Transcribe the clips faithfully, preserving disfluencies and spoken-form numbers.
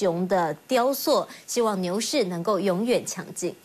熊的雕塑，希望牛市能够永远强劲。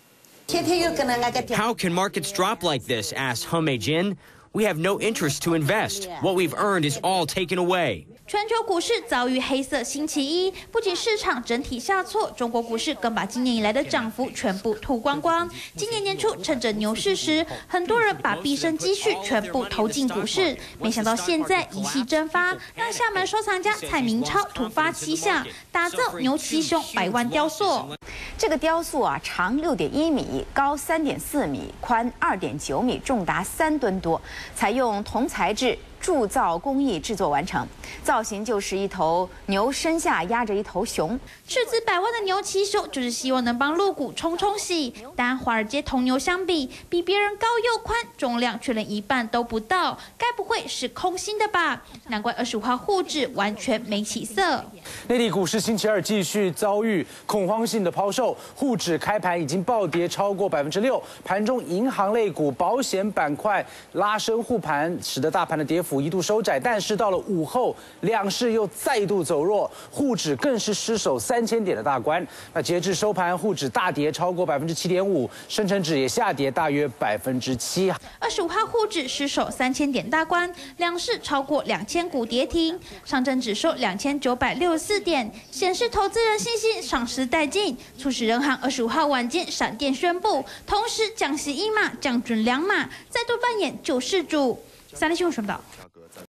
How can markets drop like this? Asked Hume Jin. We have no interest to invest. What we've earned is all taken away. 全球股市遭遇黑色星期一，不仅市场整体下挫，中国股市更把今年以来的涨幅全部吐光光。今年年初趁着牛市时，很多人把毕生积蓄全部投进股市，没想到现在一夕蒸发，让厦门收藏家蔡明超突发奇想，打造牛骑熊百万雕塑。 这个雕塑啊，长六点一米，高三点四米，宽二点九米，重达三吨多，采用铜材质 铸造工艺制作完成，造型就是一头牛身下压着一头熊， 斥资百万的牛骑熊就是希望能帮鹿谷冲冲喜。但华尔街铜牛相比，比别人高又宽，重量却连一半都不到，该不会是空心的吧？难怪二十五号沪指完全没起色。 内地股市星期二继续遭遇恐慌性的抛售，沪指开盘已经暴跌超过百分之六，盘中银行类股、保险板块拉升护盘，使得大盘的跌幅 一度收窄，但是到了午后，两市又再度走弱，沪指更是失守三千点的大关。那截至收盘，沪指大跌超过百分之七点五，深成指也下跌大约百分之七。 二十五号沪指失守三千点大关，两市超过两千股跌停，上证指数两千九百六十四点，显示投资人信心丧失殆尽，促使人行二十五号晚间闪电宣布，同时降息一码，降准两码，再度扮演救世主。三立新闻报道。